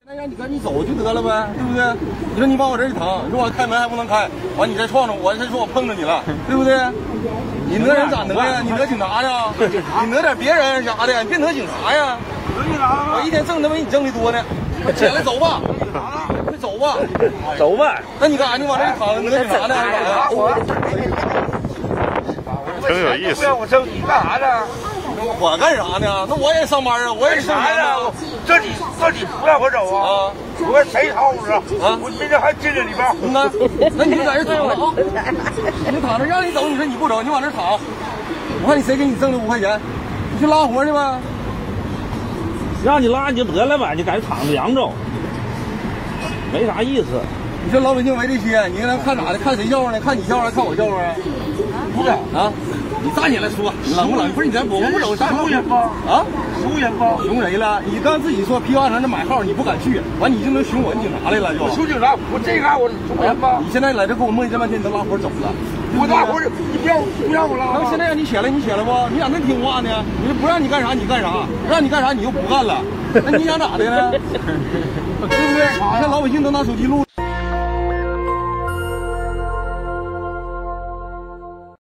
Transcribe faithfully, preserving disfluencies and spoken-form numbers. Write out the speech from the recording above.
那让你赶紧走就得了呗，对不对？你说你往我这一躺，你说我开门还不能开，完你再撞着我，再说我碰着你了，对不对？你讹人咋讹呀？你讹警察呀？你讹点别人啥的，你别讹警察呀！我一天挣的没你挣的多呢。快起来走吧，快走吧， 走吧。 那你干啥？你往这一躺，讹警察呢？ 挺有意思。 我挣你干啥呢？ 我干啥呢？那我也上班啊，我也是挣钱呢。这你这你不让我走啊？啊！我跟谁吵我啊？啊！我明天还进这里边。 那那你就在这躺着啊！你躺着，让你走，你说你不走，你往这躺。我看你谁给你挣的五块钱？你去拉活去吧。 让你拉你就得了呗，你在这躺着凉着，没啥意思。 你说老百姓为这些，你看看咋的？看谁笑话呢？看你笑话，看我笑话啊？ 不是啊。你站起来说，冷不冷？不是你咱我们不走，啥熊人吗？ 啊， 熊人吗？ 熊谁了？你刚自己说批发城那买号，你不敢去，完你就能熊我警察来了就。 我熊警察，我这嘎我熊人吗？ 你现在来这跟我磨叽这半天，你都拉活走了。 我拉活，你不让不让我拉？ 那现在让你起来，你起来不？你咋那听话呢？你说不让你干啥你干啥，让你干啥你又不干了，那你想咋的呢？对不对？你看老百姓都拿手机录。